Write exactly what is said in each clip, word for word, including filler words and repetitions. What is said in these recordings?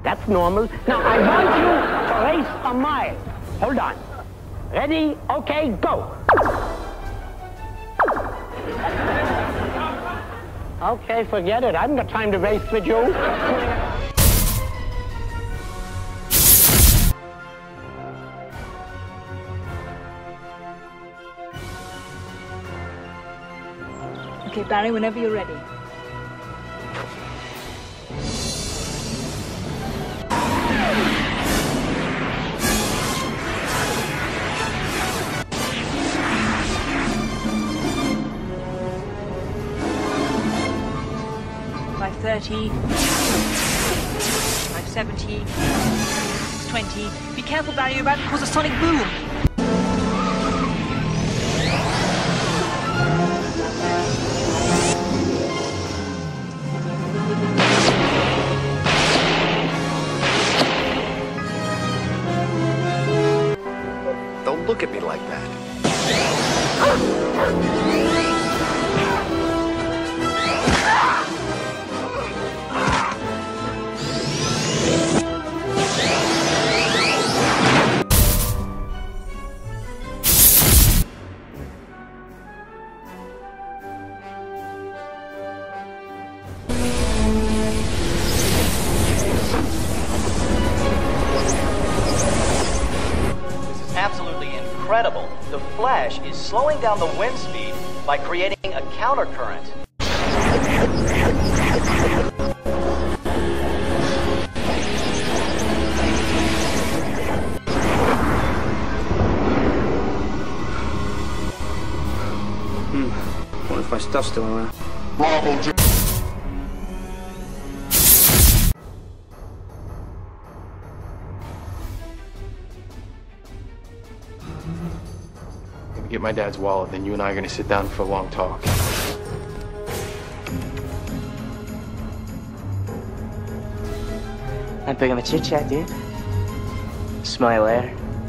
That's normal. Now, I want you to race a mile. Hold on. Ready? Okay, go. Okay, forget it. I haven't got time to race with you. Okay, Barry, whenever you're ready. five thirty, five seventy, six twenty. Be careful, Barry, you're about to cause a sonic boom. Don't look at me like that. Absolutely incredible. The Flash is slowing down the wind speed by creating a countercurrent. Hmm. What if my stuff's still around? Bravo, J Get my dad's wallet, then you and I are gonna sit down for a long talk. I'm big on the chit chat, dude. Smell you later.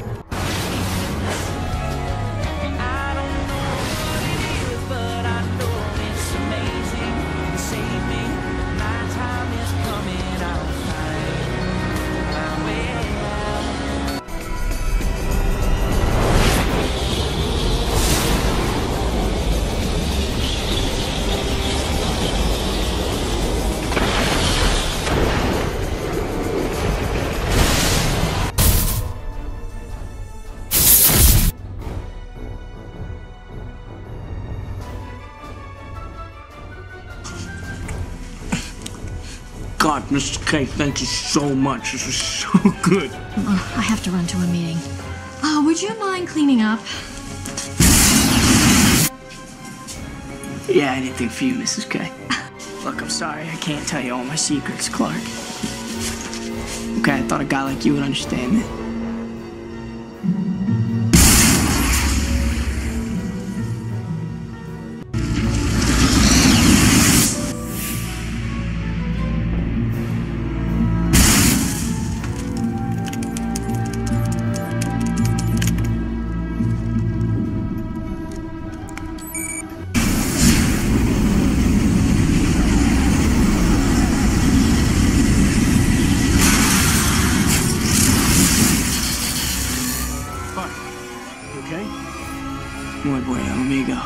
God, Mister K, thank you so much. This was so good. Oh, I have to run to a meeting. Oh, would you mind cleaning up? Yeah, anything for you, Missus K. Look, I'm sorry, I can't tell you all my secrets, Clark. Okay, I thought a guy like you would understand it. Muy bueno, amigo.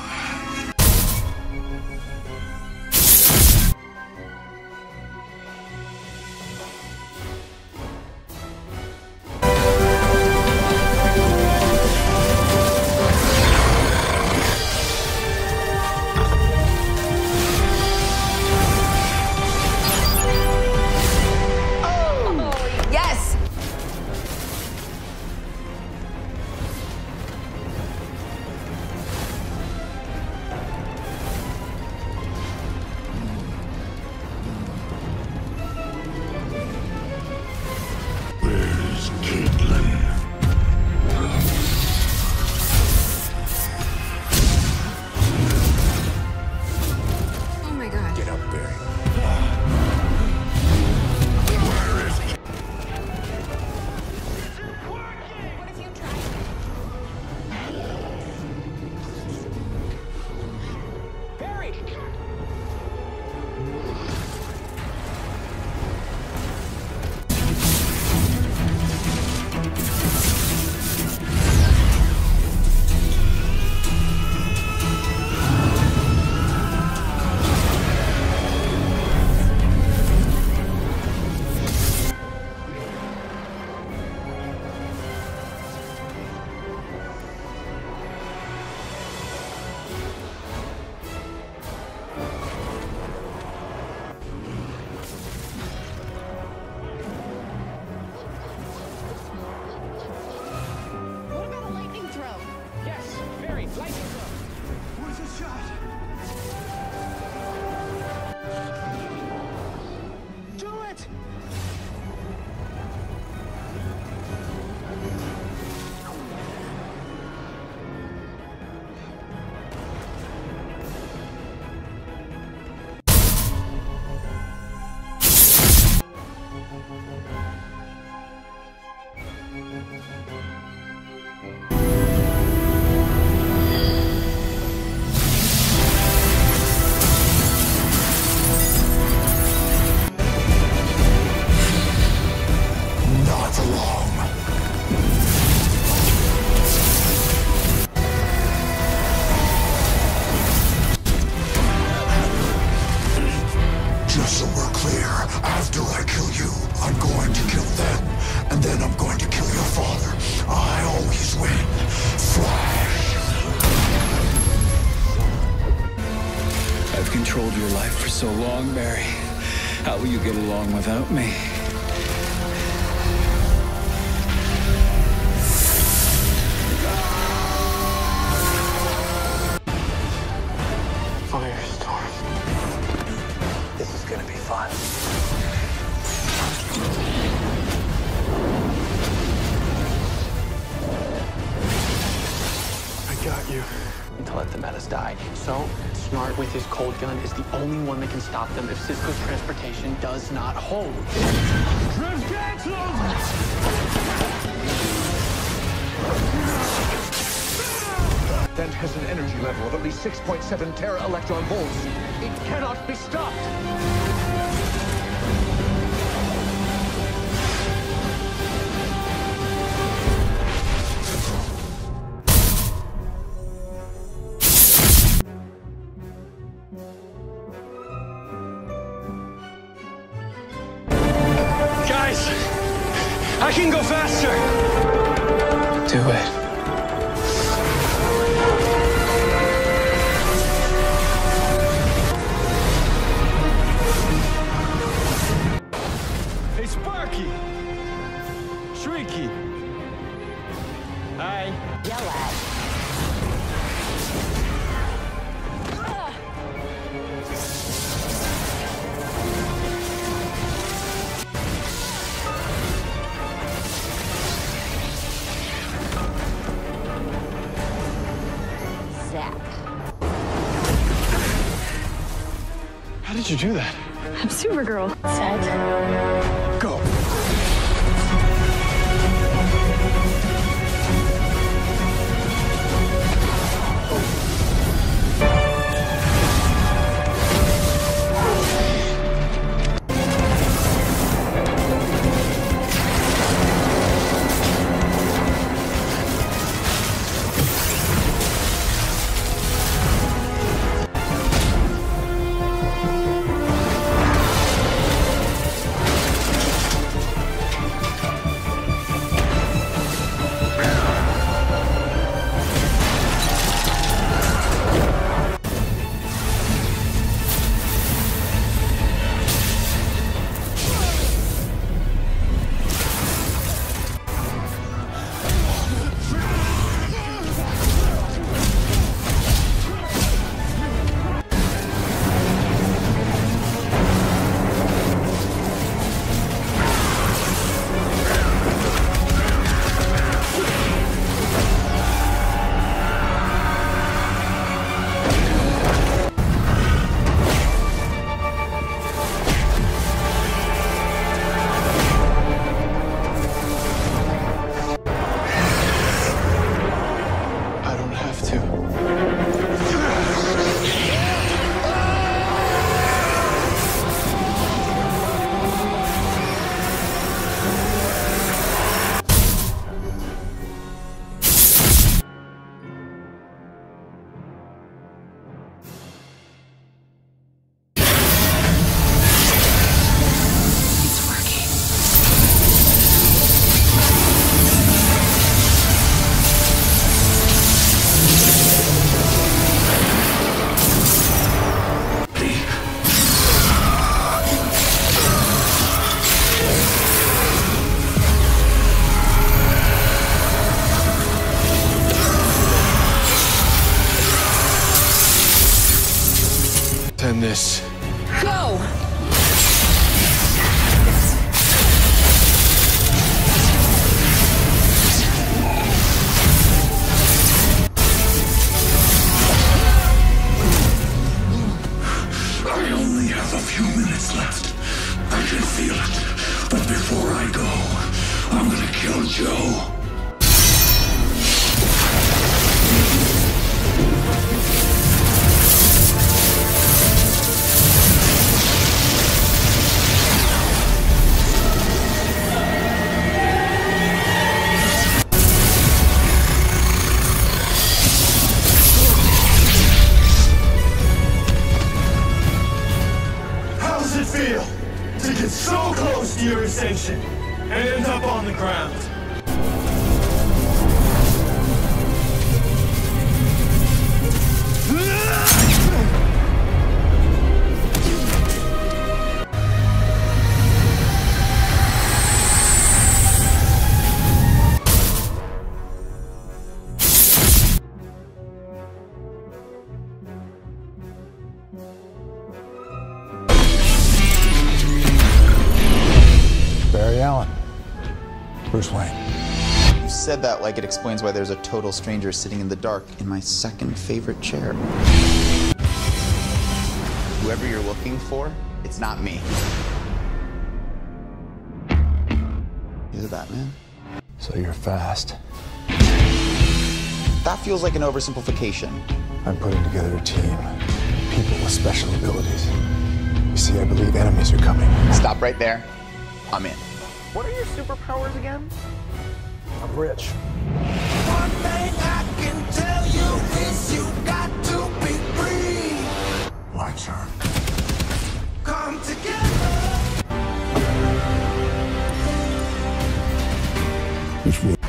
Mary, light it up. Where's the shot? Do it! Just so we're clear, after I kill you, I'm going to kill them, and then I'm going to kill your father. I always win. Flash! I've controlled your life for so long, Mary. How will you get along without me? Firestorm. This is gonna be fun. I got you. To let the Metas die. So, Smart with his cold gun is the only one that can stop them if Cisco's transportation does not hold. Drift canceled! Dent has an energy level of at least six point seven tera electron volts. It cannot be stopped! Guys! I can go faster! Do it. Hey, Sparky! Shrieky! Hi. Yell at. Zap. How did you do that? I'm Supergirl. Set. Go! end this. Go! I only have a few minutes left. I can feel it. But before I go, I'm gonna kill Joe. How's it feel to get so close to your ascension and end up on the ground? Barry Allen. Bruce Wayne. You said that like it explains why there's a total stranger sitting in the dark in my second favorite chair. Whoever you're looking for, it's not me. You're the Batman. So you're fast. That feels like an oversimplification. I'm putting together a team. People with special abilities. You see, I believe enemies are coming. Stop right there. I'm in. What are your superpowers again? I'm rich. One thing I can tell you is you got to be free. Lights on. Come together. This will.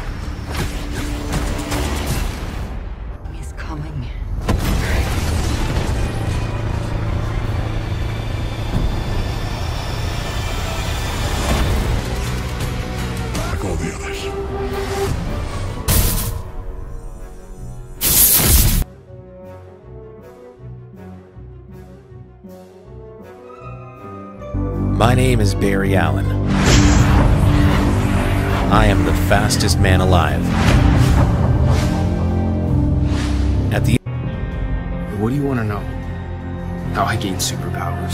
He's coming. Like all the others. My name is Barry Allen. I am the fastest man alive. At the What do you want to know? How I gained superpowers?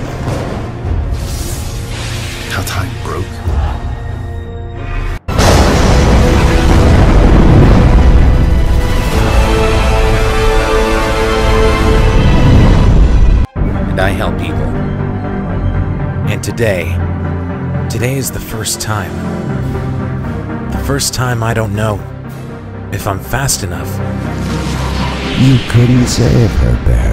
How time broke? and I help people. And today, today is the first time. The first time I don't know if I'm fast enough. You couldn't save her, Barry.